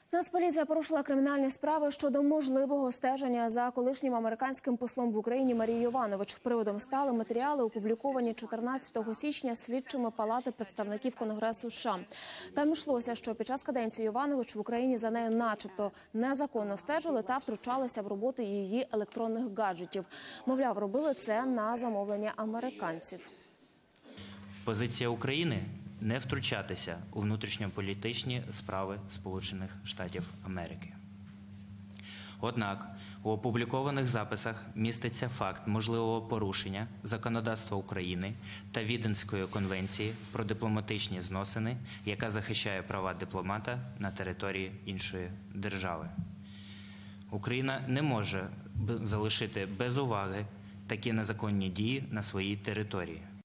Нацполіція порушила кримінальні справи щодо можливого стеження за колишнім американським послом в Україні Марією Йованович. Приводом стали матеріали, опубліковані 14 січня слідчими Палати представників Конгресу США. Там йшлося, що під час каденції Йованович в Україні за нею начебто незаконно стежили та втручалися в роботу її електронних гаджетів. Мовляв, робили це на замовлення американців. Позиція України – не втручатися у внутрішньополітичні справи Сполучених Штатів Америки. Однак у опублікованих записах міститься факт можливого порушення законодавства України та Віденської конвенції про дипломатичні зносини, яка захищає права дипломата на території іншої держави. Україна не може залишити без уваги такі незаконні дії на своїй території.